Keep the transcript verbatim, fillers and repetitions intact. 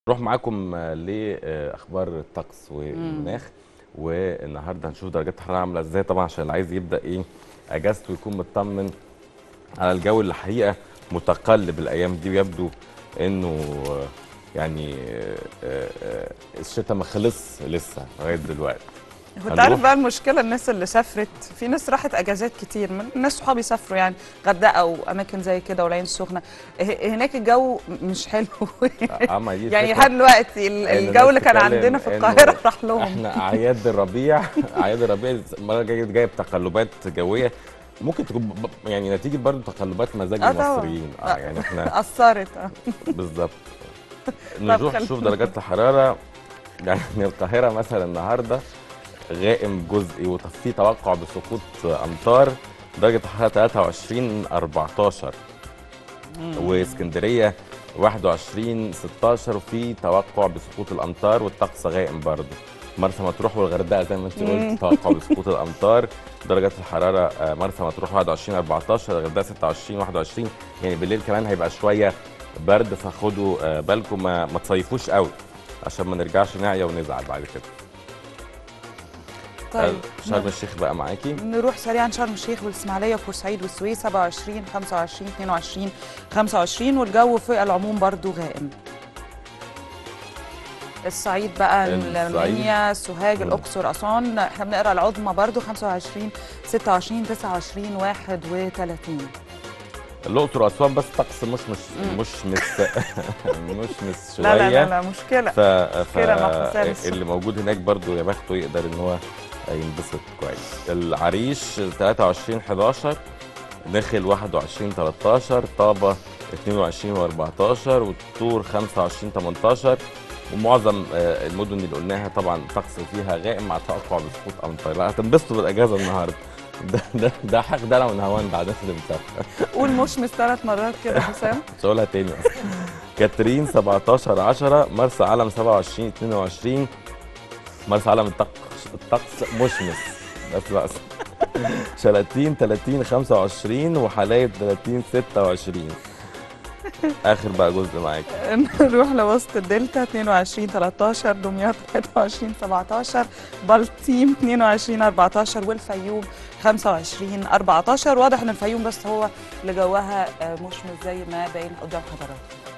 نروح معاكم لاخبار الطقس والمناخ. والنهارده هنشوف درجات الحراره عامله ازاي، طبعا عشان اللي عايز يبدا ايه اجازته يكون مطمن على الجو اللي الحقيقه متقلب الايام دي، ويبدو انه يعني الشتاء ما خلص لسه لغايه دلوقتي. انت عارف بقى المشكله، الناس اللي سافرت، في ناس راحت اجازات كتير، من الناس صحابي سافروا يعني غردقه واماكن زي كده والعين السخنه، هناك الجو مش حلو يعني لحد دلوقتي الجو اللي كان عندنا في القاهره راح لهم. احنا اعياد الربيع اعياد الربيع المره الجايه جايه بتقلبات جويه، ممكن تكون يعني نتيجه برضه تقلبات مزاج المصريين. اه يعني احنا اثرت اه بالظبط. نروح نشوف درجات الحراره. يعني القاهره مثلا النهارده غائم جزئي وفي توقع بسقوط امطار، درجه الحراره ثلاثة وعشرين أربعتاشر، واسكندريه واحد وعشرين ستاشر وفي توقع بسقوط الامطار والطقس غائم برضه. مرسى مطروح والغردقه زي ما انت قلت توقع بسقوط الامطار، درجات الحراره مرسى مطروح واحد وعشرين أربعتاشر، الغردقه ستة وعشرين واحد وعشرين. يعني بالليل كمان هيبقى شويه برد، فخدوا بالكم ما, ما تصيفوش قوي عشان ما نرجعش نعيا ونزعل بعد كده. طيب شرم الشيخ بقى معاكي. نروح سريعا شرم الشيخ والاسماعيليه وبورسعيد والسويس سبعة وعشرين خمسة وعشرين اتنين وعشرين خمسة وعشرين، والجو في العموم برضو غائم. الصعيد بقى المنيا سوهاج الاقصر اسوان احنا بنقرا العظمى برضو خمسة وعشرين ستة وعشرين تسعة وعشرين واحد وتلاتين. الاقصر واسوان بس طقس مش مش مش مش مش مش شويه. لا لا لا, لا مشكله. ف... ف... اللي موجود هناك برضو يا بخته يقدر ان هو ينبسط كويس. العريش ثلاثة وعشرين حداشر، داخل واحد وعشرين تلتاشر، طابه اتنين وعشرين وأربعتاشر، والطور خمسة وعشرين تمنتاشر. ومعظم المدن اللي قلناها طبعا الطقس فيها غائم مع توقع بسقوط امطار. لا هتنبسطوا بالاجازه النهارده. ده ده ده حق ده انا ونهوان بعد الناس اللي مسافره. قول مشمس ثلاث مرات كده يا حسام. مش هقولها تاني اصلا. كاترين سبعتاشر عشرة، مرسى علم سبعة وعشرين اتنين وعشرين، مرسى علم الطقس الطقس مشمس بس بقى. شلاتين تلاتين خمسة وعشرين، وحلايب تلاتين ستة وعشرين. اخر بقى جزء معاك. نروح لوسط الدلتا اتنين وعشرين تلتاشر، دمياط واحد وعشرين سبعتاشر، بلطيم اتنين وعشرين أربعتاشر، والفيوم خمسة وعشرين أربعتاشر. واضح ان الفيوم بس هو اللي جواها مشمس زي ما باين قدام حضراتكم.